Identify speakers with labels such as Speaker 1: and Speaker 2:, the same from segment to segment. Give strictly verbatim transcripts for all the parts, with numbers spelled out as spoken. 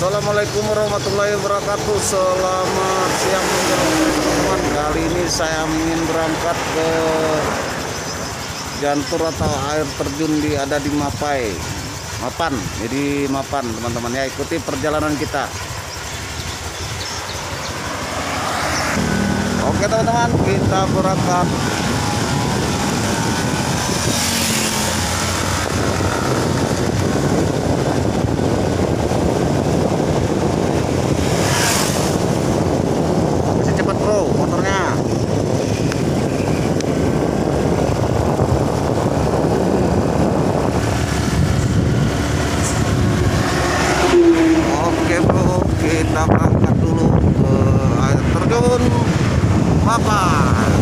Speaker 1: Assalamualaikum warahmatullahi wabarakatuh. Selamat siang teman-teman. Kali ini saya ingin berangkat ke Jantur atau air terjun di ada di Mapai, Mapan. Jadi Mapan teman-teman ya, ikuti perjalanan kita. Oke teman-teman, kita berangkat. Kita berangkat dulu ke air terjun Mapan.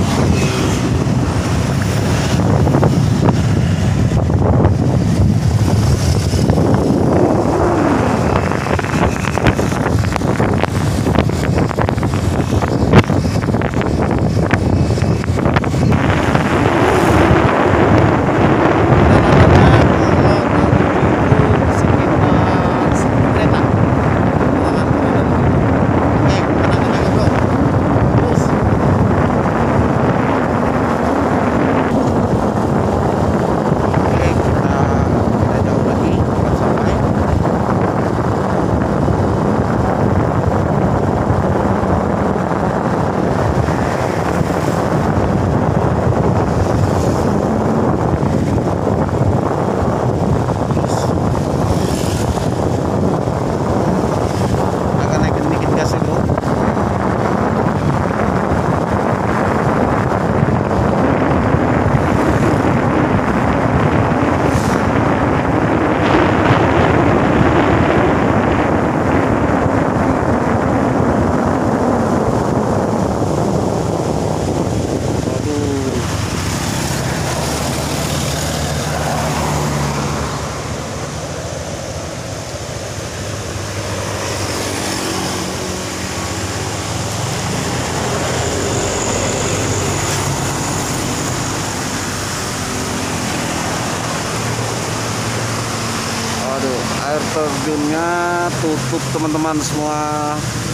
Speaker 1: Air terjunnya tutup teman-teman semua.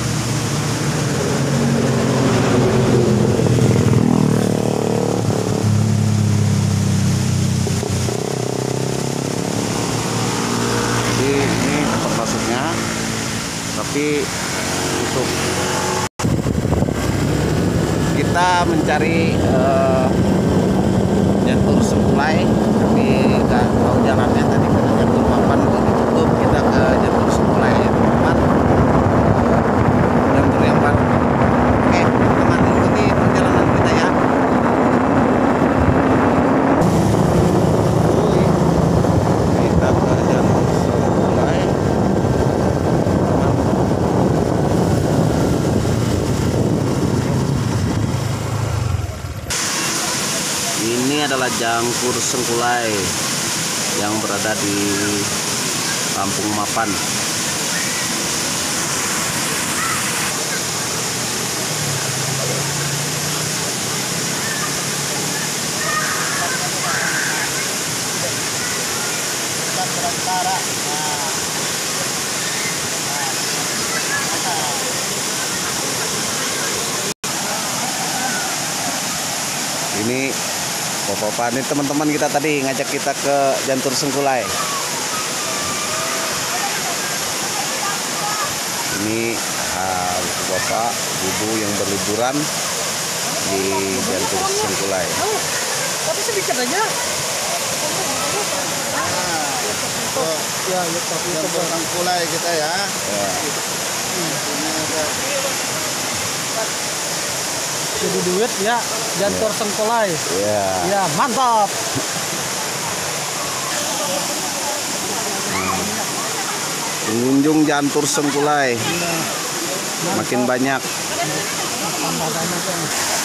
Speaker 1: Jadi ini tempat masuknya, tapi tutup. Kita mencari uh, Jantur Sengkulai, tapi nggak tahu jalannya tadi ke Jantur Mapan ditutup. Kita ke Jantur Sengkulai ya teman-teman, Jantur yang baru. Oke teman-teman, ikuti perjalanan kita ya. Kita ke Jantur Sengkulai. Ini adalah Jantur Sengkulai yang berada di Kampung Mapan. Ini Bapak-bapak, ini teman-teman kita tadi ngajak kita ke Jantur Sengkulai. Ini uh, bapak, ibu yang berliburan di Jantur Sengkulai.
Speaker 2: Tapi sedikit aja.
Speaker 3: Oh, ya, ya, Jantur Sengkulai kita ya.
Speaker 1: Ya.
Speaker 3: Ini ada
Speaker 2: Jadi duit ya, Jantur
Speaker 1: Ya.
Speaker 2: Sengkulai.
Speaker 1: Ya.
Speaker 2: Ya, mantap.
Speaker 1: Pengunjung Jantur Sengkulai makin banyak.
Speaker 2: Tambah banyak ya.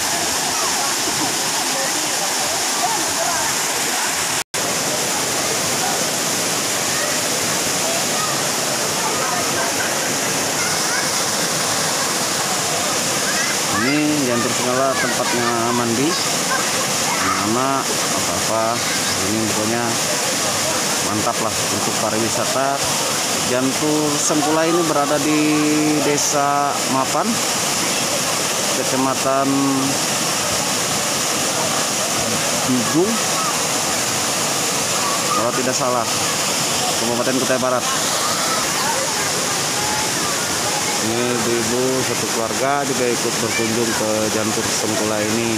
Speaker 1: Ini Jantur Sengkulai tempatnya mandi, anak-anak apa-apa. Ini pokoknya mantap lah untuk pariwisata Jantur Sengkulai ini berada di Desa Mapan, Kecamatan Bigung, kalau tidak salah, Kabupaten Kutai Barat. Ini ibu-ibu satu keluarga juga ikut berkunjung ke Jantur Sengkulai ini.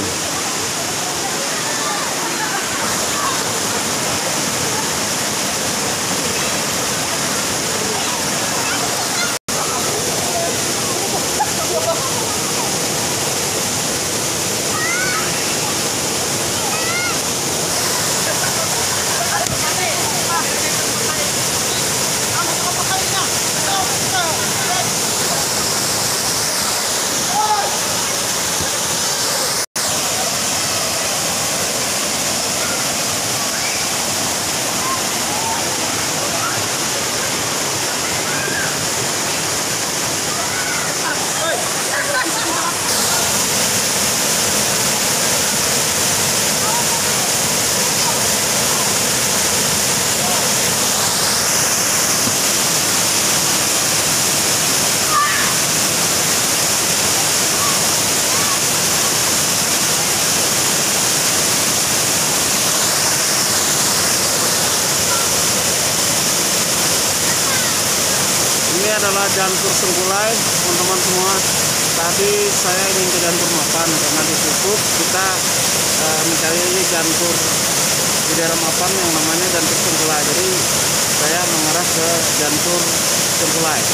Speaker 1: Ini adalah Jantur Sengkulai, teman-teman semua. Tadi saya ingin ke Jantur Mapan karena ditutup. Kita uh, mencari ini Jantur di daerah Mapan yang namanya Jantur Sengkulai. Jadi saya mengarah ke Jantur Sengkulai.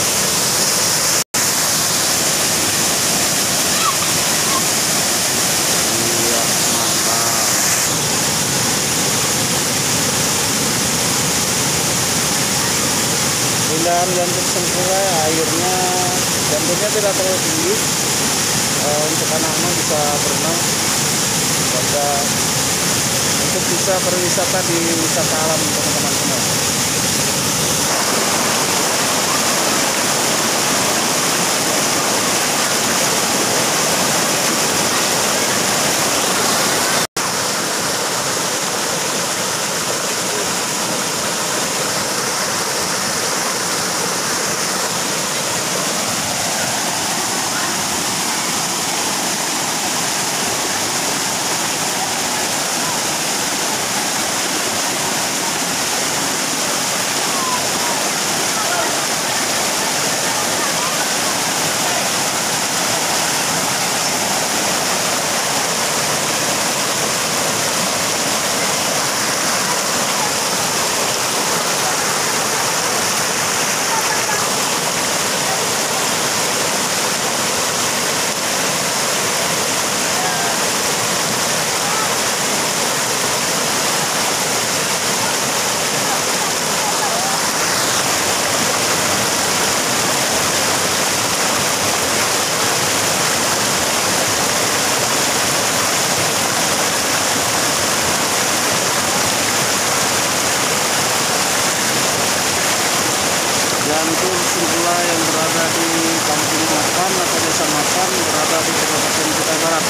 Speaker 1: Iya, mantap. Keindahan Jantur Sengkulai, airnya janturnya tidak terlalu tinggi, e, untuk anak-anak bisa berenang, juga untuk bisa berwisata di wisata alam teman-teman semua. Jantur Sengkulai yang berada di Kampung Mapan atau Desa Mapan, berada di Kabupaten Kutai Barat.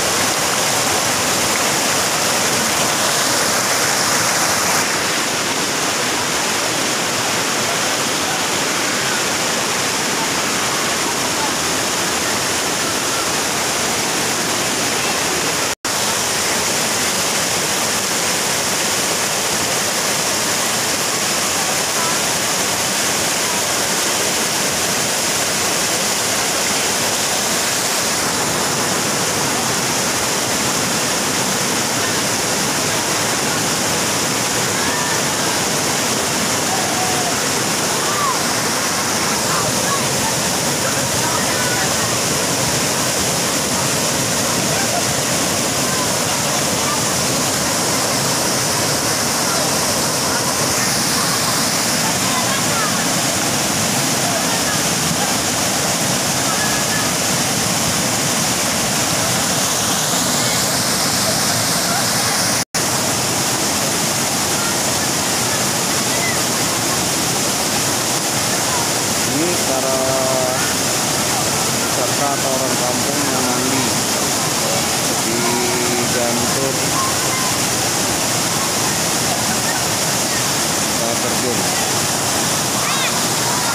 Speaker 1: Ini para wisata atau orang kampung yang mandi di Jantur air terjun.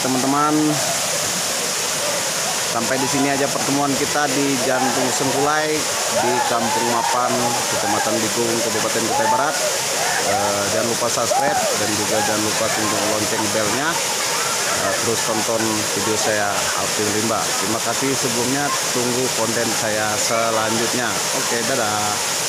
Speaker 1: teman-teman, sampai di sini aja pertemuan kita di Jantung Sengkulai di Kampung Mapan, Kecamatan Bigung, Kabupaten Kutai Barat. Eh, jangan lupa subscribe dan juga jangan lupa tunggu lonceng belnya. Eh, terus tonton video saya Alvin Rimba. Terima kasih sebelumnya, tunggu konten saya selanjutnya. Oke, dadah.